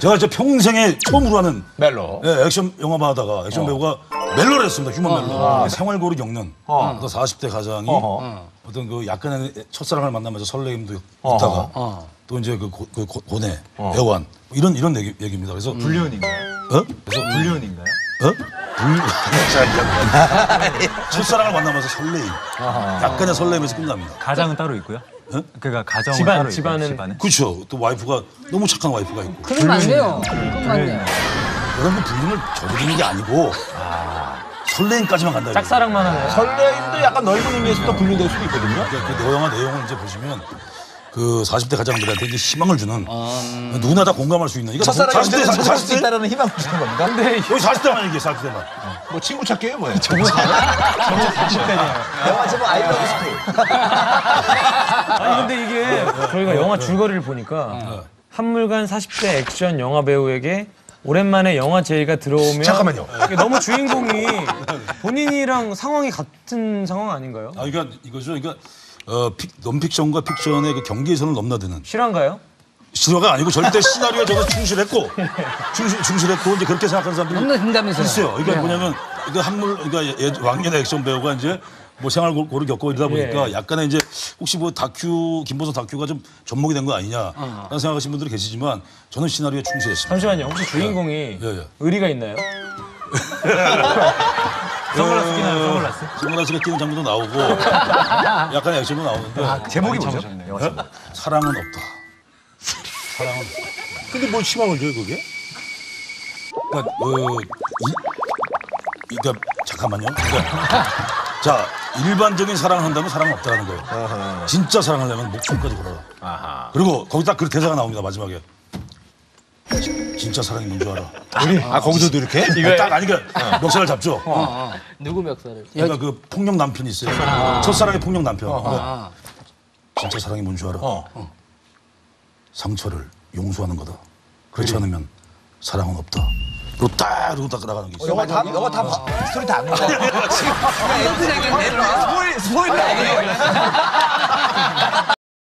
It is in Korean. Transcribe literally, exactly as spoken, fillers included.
제가 제 평생에 처음으로 하는 멜로. 예, 액션 영화만 하다가 액션 어. 배우가 멜로를 했습니다. 휴먼 멜로. 어. 생활고를 겪는 어. 또 사십 대 가장이 어허. 어떤 그 약간의 첫사랑을 만나면서 설레임도 어허. 있다가 어. 또 이제 그, 고, 그 고, 고뇌, 어. 애환 이런 이런 얘기, 얘기입니다. 그래서 불륜인가요? 어? 그래서 불륜인가요? 어? 불 첫사랑을 만나면서 설레임, 약간의 설레임에서 끝납니다. 가장은 따로 있고요. 어? 그러니까 가정은 집안, 따로 집안은- 있고 집안은 그렇죠. 또 와이프가 너무 착한 와이프가 있고 그러면 안 돼요. 그러면 안 돼요. 그런 그 불륜을 저지르는 게 아니고 설레임까지만 간다. 이거죠. 짝사랑만 하네요. 설레임도 약간 넓은 의미에서 또 분류될 수도 있거든요. 그, 그 영화 내용을 이제 보시면 그 사십 대 가장들한테 이제 희망을 주는 누구나 다 공감할 수 있는 이거 첫사랑이 사십 대 언제든 사십 살수 대 있다는 희망을 주는 겁니다. 근데 여기 사십 대만 얘기해 사십 대만. 뭐 친구 찾기예요 뭐예요? 영화 제목 아이러브 스쿨. 아니 근데 이게 저희가 영화 줄거리를 보니까 한물간 사십 대 액션 영화 배우에게 오랜만에 영화 제의가 들어오면 잠깐만요. 이게 너무 주인공이 본인이랑 상황이 같은 상황 아닌가요? 아 그러니까 이거죠. 그러니까 어, 픽, 논픽션과 픽션의 그 경계선을 넘나드는 실화인가요? 실화가 아니고 절대 시나리오에 저도 충실했고 충실, 충실했고 이제 그렇게 생각하는 사람들이 넘나든다면서요. 있어요. 그러니까 네. 뭐냐면 이거 한물 그러니까 예, 왕년의 액션 배우가 이제 뭐 생활고를 겪고 이러다 보니까 예. 약간의 이제 혹시 뭐 다큐 김보선 다큐가 좀 접목이 된 거 아니냐라는 생각하시는 분들이 계시지만 저는 시나리오에 충실했습니다. 잠시만요. 혹시 주인공이 예, 예. 의리가 있나요? 선글라스 끼나요? 선글라스? 선글라스가 끼는 장면도 나오고 약간의 액션도 나오는데 제목이 뭐죠? 예? 사랑은 없다. 사랑은 없다. 근데 뭘 희망을 줘요 그게? 그러니까 어, 이, 그러니까 잠깐만요. 그러니까, 자 일반적인 사랑을 한다면 사랑은 없다는 거예요. 진짜 사랑하려면 목숨까지 걸어라. 아하. 그리고 거기 딱 그 대사가 나옵니다 마지막에. 진- 진짜 사랑이 뭔 줄 알아. 아 거기서도 이렇게? 이거 딱 아니까 멱살을 잡죠. 누구 멱살을? 그러니까 그 폭력 남편이 있어요. 첫사랑의 폭력 남편. 아. 진짜 사랑이 뭔 줄 알아. 어. 상처를 용서하는 거다. 그렇지 않으면 사랑은 없다. 그리고 딱 이러고 딱 나가는 게 있어요. 영화 다 영화 다 봐. 스토리 다 안 나와. 스포일 스포일 아니에요.